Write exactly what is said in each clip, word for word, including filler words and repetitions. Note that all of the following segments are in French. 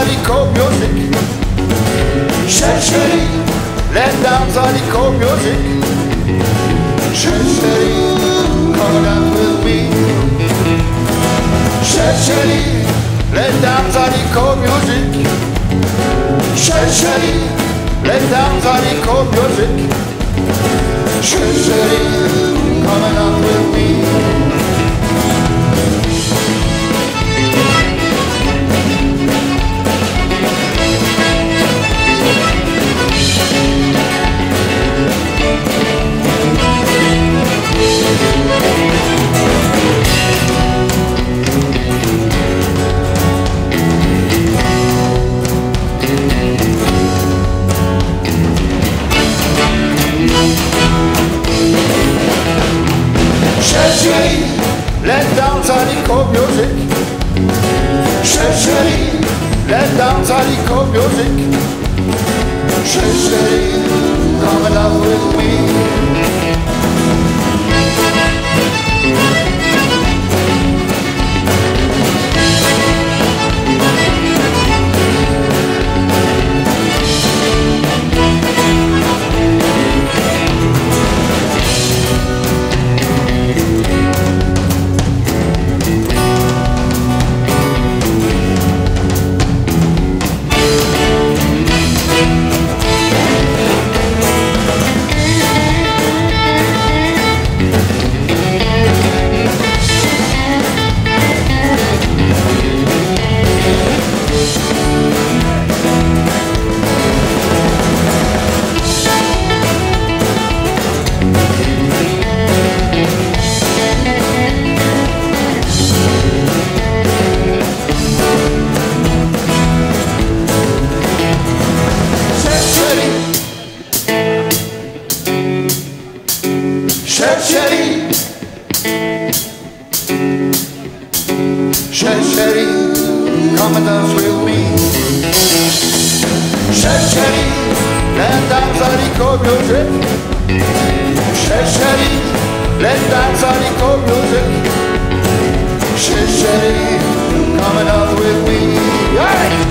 disco music. Chérie, let dance a disco music. Chérie, come dance with me. Chérie, let dance a disco music. Chérie, let dance a disco music. Chérie, come dance with me. Chérie, let dance a disco music. Chérie, let dance a disco music. Chérie, come and dance with me. Chérie, chérie, come and dance with me. Chérie, let dance a disco music. Chérie, let dance a disco music. Chérie, come and dance with me. Hey!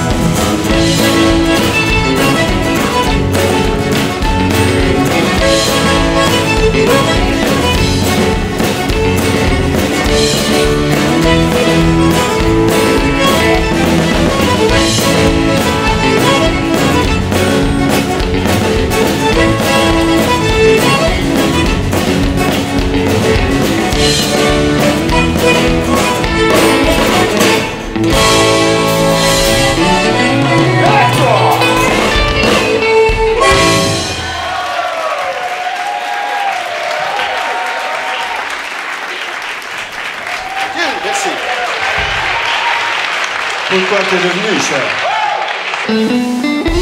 Merci. Pourquoi t'es devenu, cher?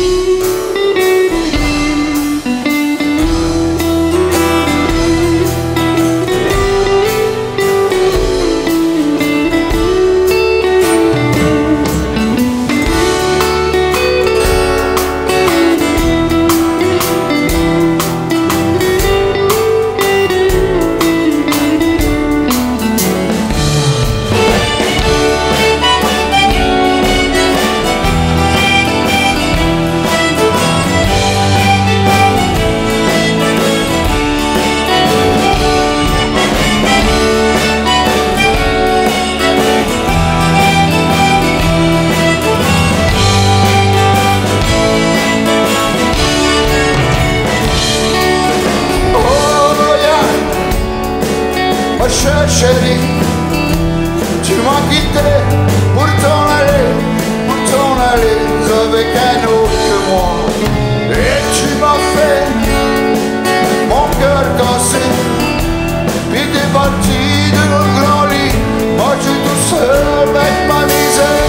Chérie, tu m'as quitté pour t'en aller, pour t'en aller avec un autre que moi. Et tu m'as fait mon cœur cassé, puis t'es parti de nos grands lits. Moi je suis tout seul avec ma misère.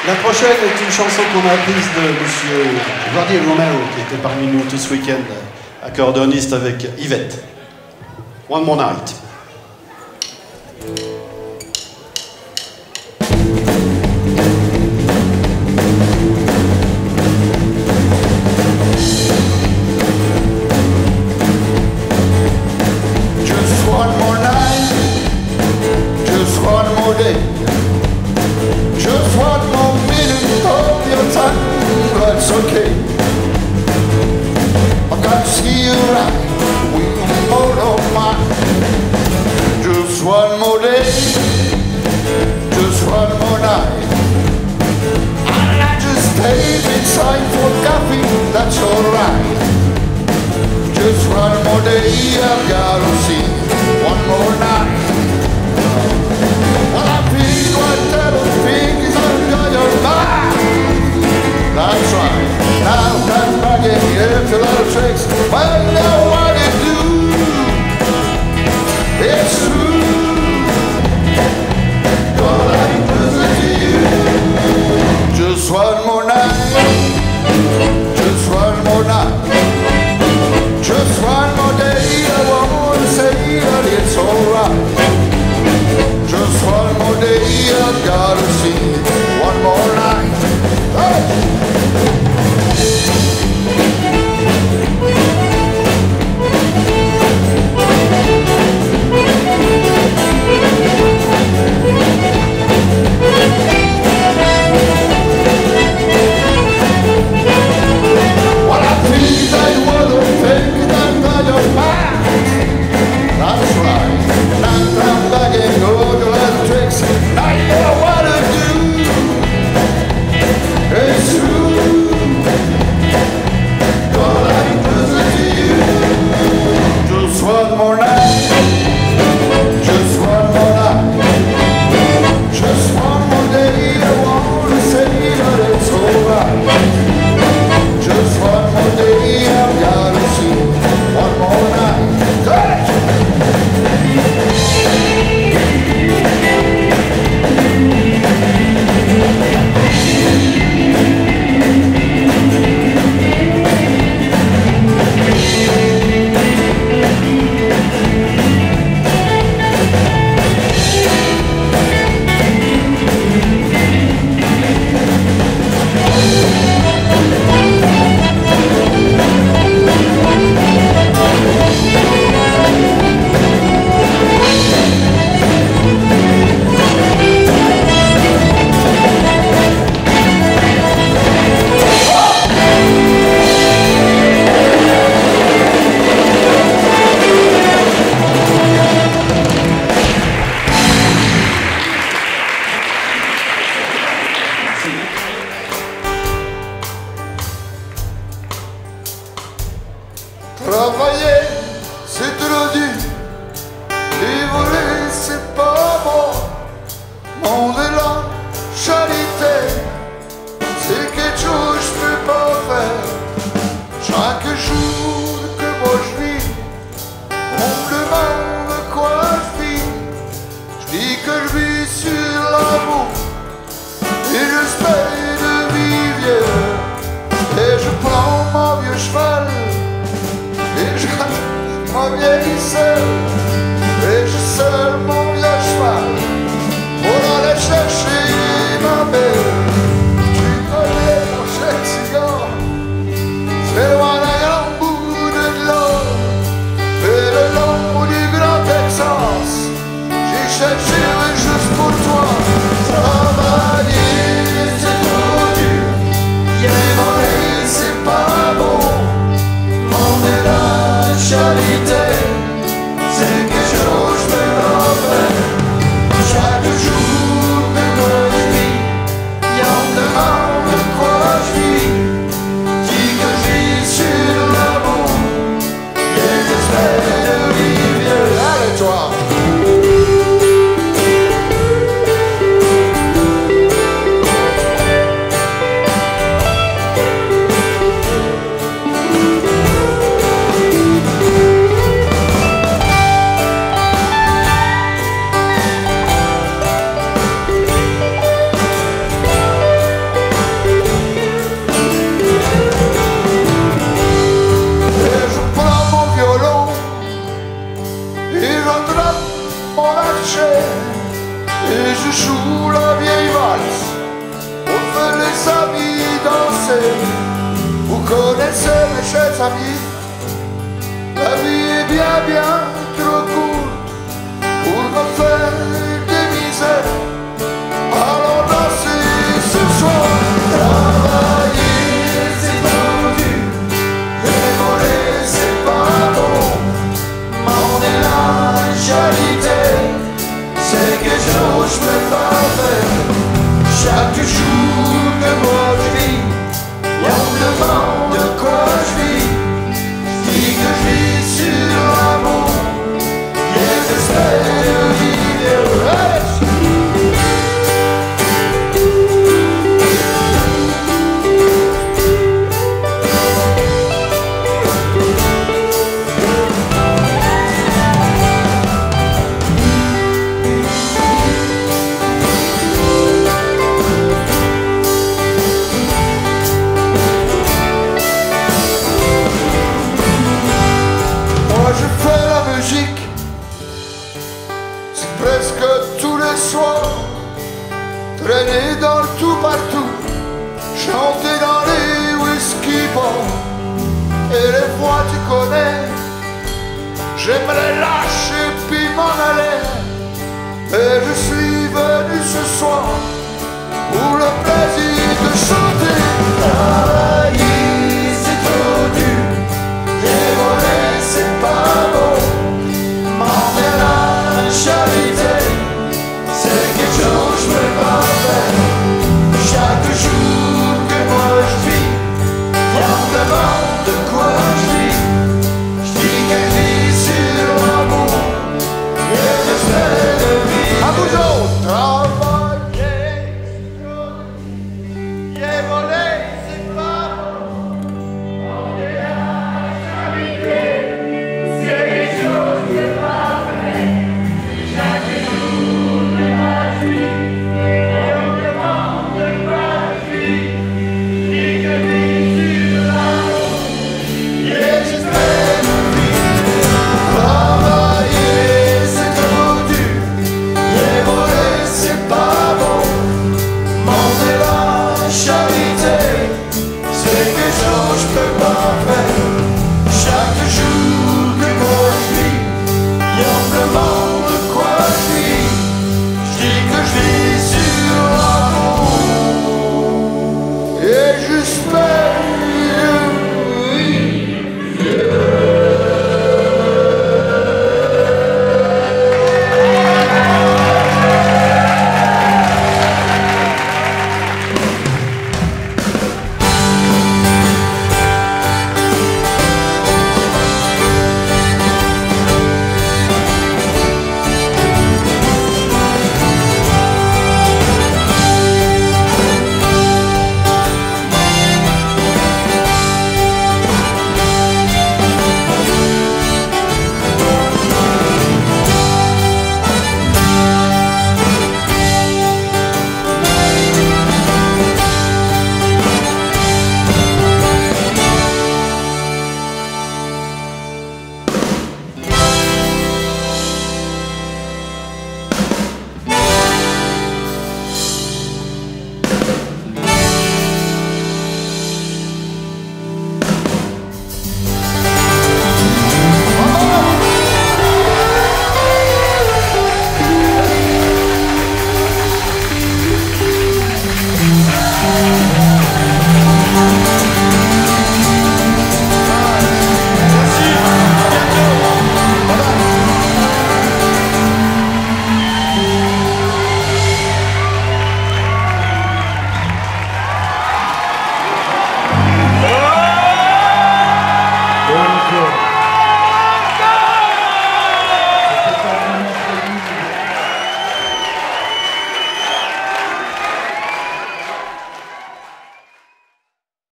La prochaine est une chanson qu'on a apprise de monsieur Roddy Romero, qui était parmi nous tout ce week-end, accordéoniste avec Yvette. One More Night. Just one more night, just one more day, just one more minute of your time, that's okay. I got to see you right, we're more of mine. Just one more day, just one more night, and I just stayed inside for coffee, that's alright. Just one more day, I've gotta see one more night. Well, I feel what little fingers under your mind. That's right. Now I'm back in here to little tricks. Well, now what you do, it's true. All I listen to you. Just one more night. Just one more night. Just one more day, I won't say mon archer et je joue la vieille valse. On fait les amis danser. Vous connaissez mes chers amis, la vie est bien bien trop courte pour me faire des misères. Alors dansez ce soir. Travailler c'est trop dur, voler c'est pas bon. Mon élargalité, c'est quelque chose je peux pas faire. Chaque jour que moi je vis, on me demande de quoi je vis. Je dis que je vis sur l'amour et j'espère vivre heureux. Je fais la musique, c'est presque tous les soirs, traîner dans le tout partout, chanter dans les whisky bars. Et les fois tu connais, j'aimerais lâcher puis m'en aller. Et je suis venu ce soir